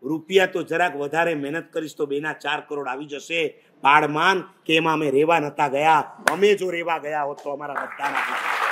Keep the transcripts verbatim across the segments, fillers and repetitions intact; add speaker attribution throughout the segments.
Speaker 1: રૂપિયા તો જરાક વધારે મહેનત કરીશ તો બેના ચાર કરોડ આવી જશે. પાડમાન કે એમાં અમે રેવા નતા ગયા. અમે જો રેવા ગયા હોત તો અમારા બધાના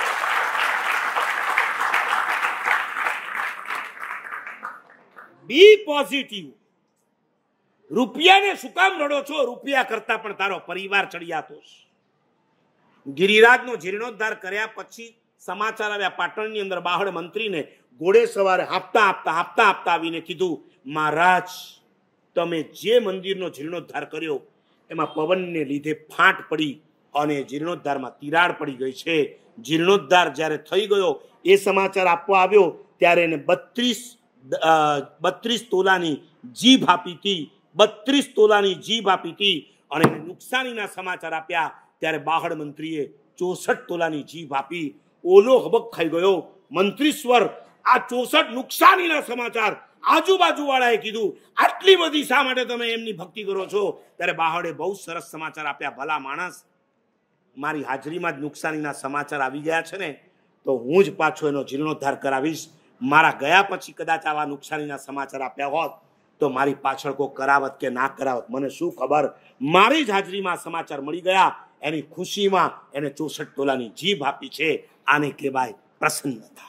Speaker 1: બી પોઝિટિવ. રૂપિયાને શું કામ રડો છો? રૂપિયા કરતા પણ તારો પરિવાર ચડિયાતો છે. ગિરિરાજનો જીર્ણોદ્ધાર કર્યા પછી સમાચાર આવ્યા પાટણની અંદર બાહડ મંત્રીને ઘોડે સવારે હાંફતા હાંફતા હાંફતા હાંફતા આવીને કીધું, મહારાજ તમે જે મંદિરનો જીર્ણોદ્ધાર કર્યો એમાં પવનને લીધે ફાંટ પડી અને જીર્ણોદ્ધારમાં તિરાડ પડી ગઈ છે. જીર્ણોદ્ધાર જ્યારે થઈ ગયો એ સમાચાર આપવા આવ્યો ત્યારે એને બત્રીસ બત્રીસ તોલાની જીભ આપી હતી. બત્રીસ તોલાની જીભ આપી હતી અને નુકસાનીના સમાચાર આપ્યા ત્યારે બાહડ મંત્રીએ ચોસઠ તોલાની જીભ આપી. ઓલો હબક ખાઈ ગયો. મંત્રીશ્વર આ ચોસઠ નુકસાનીના સમાચાર આજુબાજુ વાળાએ કીધું, આટલી બધી શા માટે તમે એમની ભક્તિ કરો છો? ત્યારે બાહડે બહુ સરસ સમાચાર આપ્યા, ભલા માણસ મારી હાજરીમાં જ નુકસાનીના સમાચાર આવી ગયા છે ને તો હું જ પાછો એનો જીર્ણોદ્ધાર કરાવીશ. મારા ગયા પછી કદાચ આવા નુકસાનીના સમાચાર આપ્યા હોત તો મારી પાછળ કોઈ કરાવત કે ના કરાવત મને શું ખબર. મારી જ હાજરીમાં સમાચાર મળી ગયા. એની ખુશીમાં એને ચોસઠ તોલાની જીભ આપી છે. આને કહેવાય પ્રસન્નતા.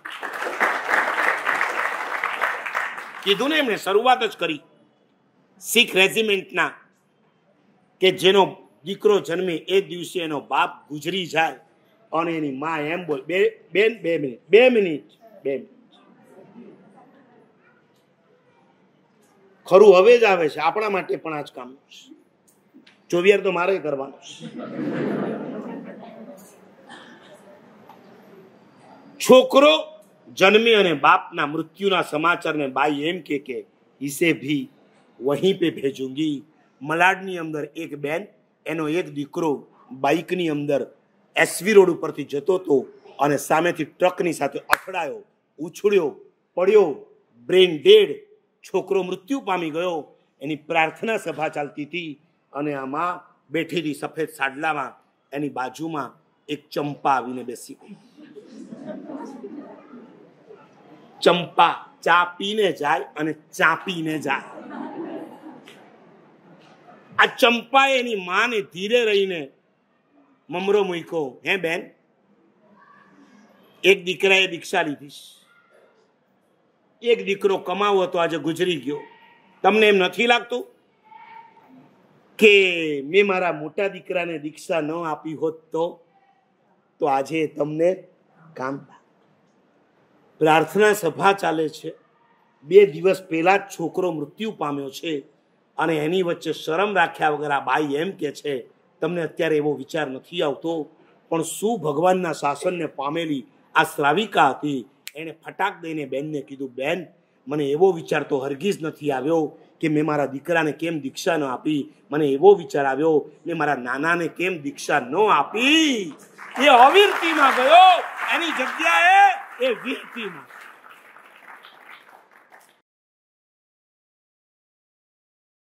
Speaker 1: કીધું ને એમણે શરૂઆત જ કરી શીખ રેજિમેન્ટના કે જેનો દીકરો જન્મે એ દિવસે એનો બાપ ગુજરી જાય અને એની માં એમ બોલ, બે બેન બે મિનિટ બે મિનિટ બે મિનિટ ખરું હવે જ આવે છે. આપણા માટે પણ આ જ કામ ચોવિયાર તો મારે કરવાનું છે. છોકરો જન્મે અને બાપના મૃત્યુના સમાચારને બાઈ એમ કે કે ઇસે ભી વહીં પે ભેજુંગી. મલાડની અંદર એક બેન એનો એક દીકરો બાઇકની અંદર એસવી રોડ ઉપરથી જતો હતો અને સામેથી ટ્રકની સાથે અથડાયો, ઉછળ્યો, પડ્યો, બ્રેન ડેડ. છોકરો મૃત્યુ પામી ગયો. એની પ્રાર્થના સભા ચાલતી હતી અને આમાં બેઠેલી સફેદ સાડલામાં એની બાજુમાં એક ચંપા આવીને બેસી ગઈ. ચંપા ચા પીને જાય અને ચાપીને જાય. આ ચંપાએ એની માને ધીરે રહીને મમરો મૂક્યો, હે બેન એક દીકરાએ દીક્ષા લીધી, એક દીકરો કમાવો તો આજે ગુજરી ગયો. તમને એમ નથી લાગતું કે મેં મારા મોટા દીકરાને દીક્ષા ન આપી હોત તો તો આજે તમને કામ. પ્રાર્થના સભા ચાલે છે. બે દિવસ પહેલા જ છોકરો મૃત્યુ પામ્યો છે અને એની વચ્ચે શરમ રાખ્યા વગર આ બાઈ એમ કે છે તમને અત્યારે એવો વિચાર નથી આવતો. પણ શું ભગવાનના શાસનને પામેલી આ શ્રાવિકા હતી. એને ફટાક દઈને બેનને કીધું, બેન મને એવો વિચાર તો હરગીજ નથી આવ્યો કે મેં મારા દીકરાને કેમ દીક્ષા ન આપી. મને એવો વિચાર આવ્યો મેં મારા નાનાને કેમ દીક્ષા ન આપી. એ અવિરતીમાં ગયો, એની જગ્યાએ એ વીરતીમાં.